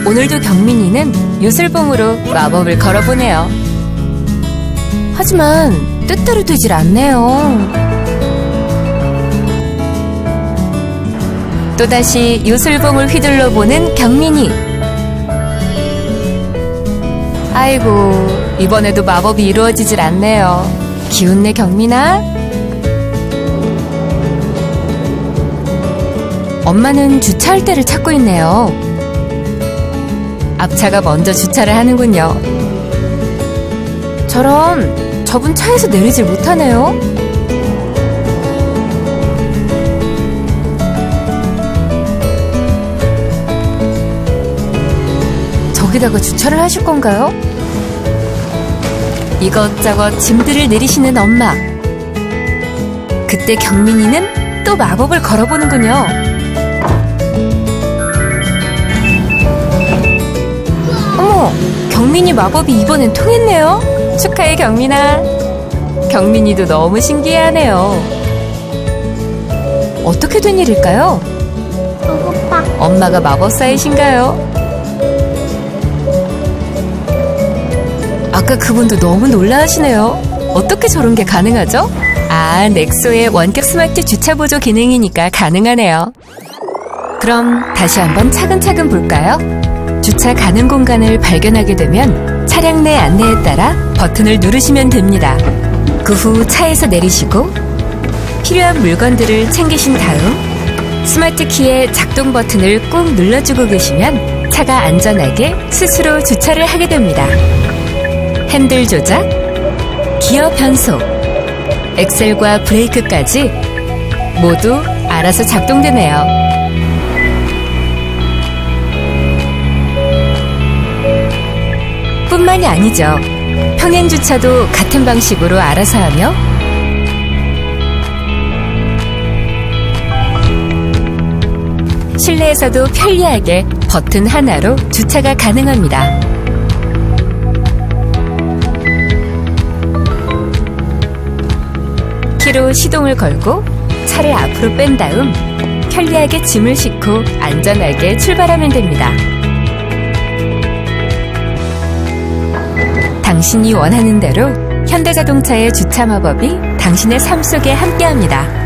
오늘도 경민이는 요술봉으로 마법을 걸어보네요. 하지만 뜻대로 되질 않네요. 또다시 요술봉을 휘둘러 보는 경민이. 아이고, 이번에도 마법이 이루어지질 않네요. 기운내 경민아. 엄마는 주차할 때를 찾고 있네요. 앞차가 먼저 주차를 하는군요. 저런, 저분 차에서 내리질 못하네요. 저기다가 주차를 하실 건가요? 이것저것 짐들을 내리시는 엄마. 그때 경민이는 또 마법을 걸어보는군요. 어머, 경민이 마법이 이번엔 통했네요. 축하해 경민아. 경민이도 너무 신기해하네요. 어떻게 된 일일까요? 엄마가 마법사이신가요? 아까 그분도 너무 놀라하시네요. 어떻게 저런 게 가능하죠? 아, 넥소의 원격 스마트 주차 보조 기능이니까 가능하네요. 그럼 다시 한번 차근차근 볼까요? 주차 가능 공간을 발견하게 되면 차량 내 안내에 따라 버튼을 누르시면 됩니다. 그 후 차에서 내리시고 필요한 물건들을 챙기신 다음 스마트 키의 작동 버튼을 꾹 눌러주고 계시면 차가 안전하게 스스로 주차를 하게 됩니다. 핸들 조작, 기어 변속, 엑셀과 브레이크까지 모두 알아서 작동되네요. 뿐만이 아니죠. 평행 주차도 같은 방식으로 알아서 하며 실내에서도 편리하게 버튼 하나로 주차가 가능합니다. 키로 시동을 걸고 차를 앞으로 뺀 다음 편리하게 짐을 싣고 안전하게 출발하면 됩니다. 당신이 원하는 대로 현대자동차의 주차 마법이 당신의 삶 속에 함께합니다.